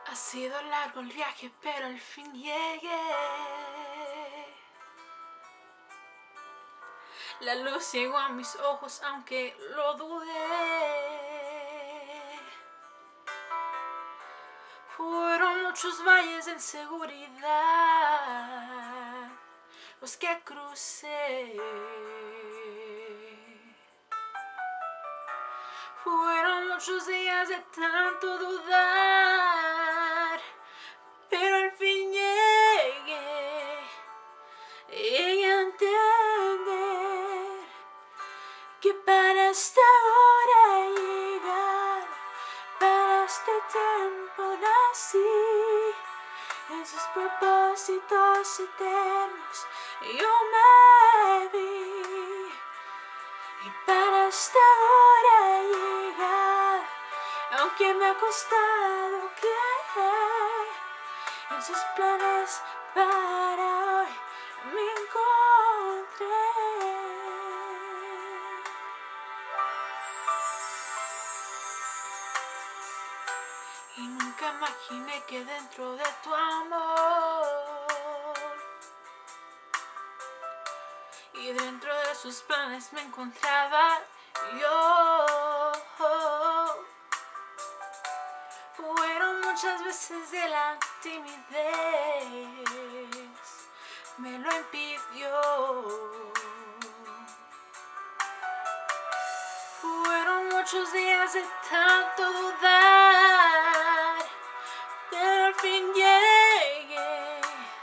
Ha sido largo el viaje, pero al fin llegué. La luz llegó a mis ojos, aunque lo dudé. Fueron muchos valles de inseguridad los que crucé. Fueron muchos días de tanto dudar, pero al fin llegué a entender que para esta hora llegar, para este tiempo nací, en sus propósitos eternos yo me vi. Y para esta hora llegar, aunque me ha costado creer, en sus planes para hoy me encontré. Y nunca imaginé que dentro de tu amor y dentro de sus planes me encontraba yo. Fueron muchas veces de la timidez, me lo impidió. Fueron muchos días de tanto dudar, pero al fin llegué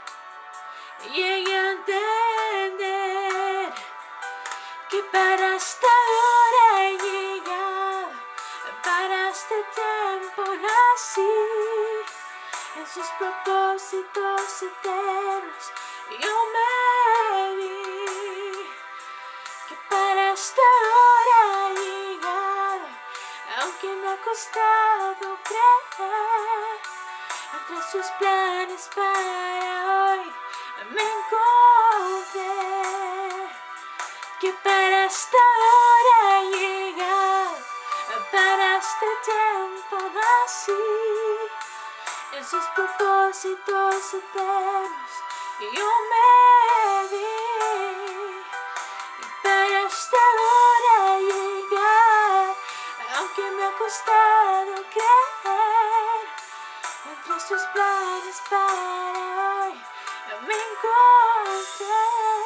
a entender que para esta hora he llegado, para este tiempo nací, en sus propósitos eternos yo me vi. Que para esta hora he llegado, aunque me ha costado creer, entre sus planes para hoy me encontré. Que para esta hora he llegado, para este tiempo nací, en sus propósitos eternos yo me vi. Y para esta hora llegar, aunque me ha costado creer, entre sus planes para hoy me encontré.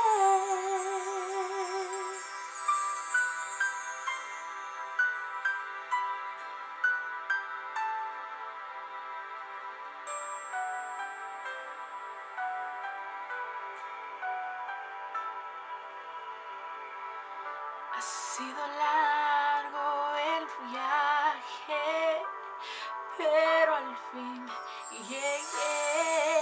Ha sido largo el viaje, pero al fin llegué.